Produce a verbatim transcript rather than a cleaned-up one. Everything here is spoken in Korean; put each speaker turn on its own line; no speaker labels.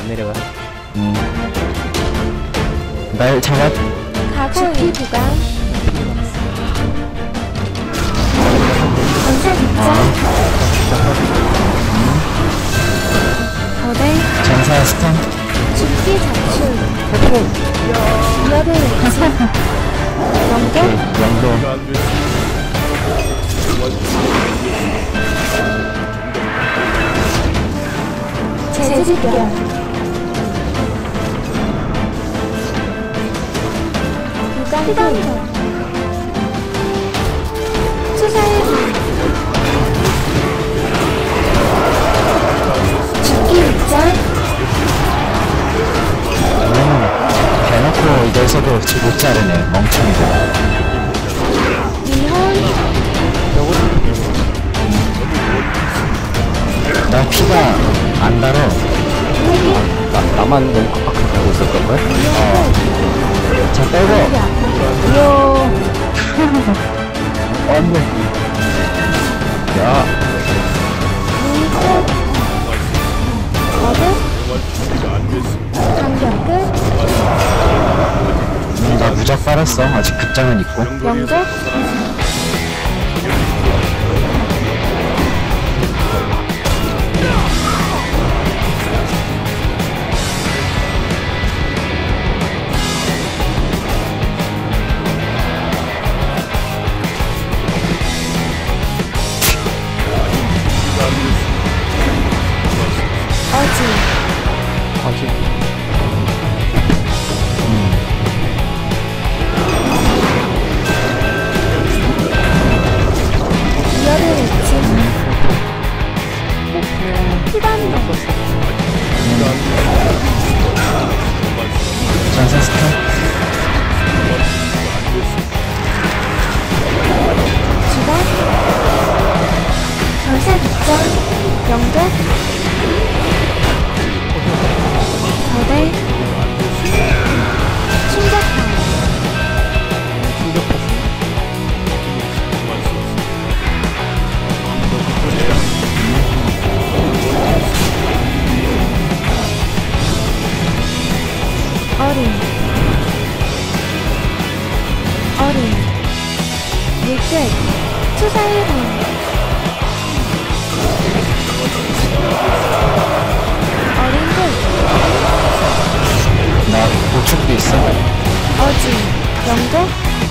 안 내려가.
음. 날 잡아.
가구이 부강 전사 뒷장 거대
전사 스턴.
죽기 자출 위협의 외치 영도
영도.
재집결 불강경 수사의 문 죽기 입장
음, 대놓고 이래서도 못 자르네, 멍청이들.
위헌
나 피가 안 달어.
나, 나만 너무 빡빡하게 하고 있었던 거야?
어. 자, 빼고.
요
안돼. 야,
물끝 거듭 간격 끝
음, 나 무적 빨았어. 아직 급장은 있고.
영적 어지
아직.
위협의 외침 피단도
전사 스턴.
주간 전사 뒷장 영도 거대 충격파 어린 어린 물결 투사의 문 어린 들
나 보충도 있어.
어지 영도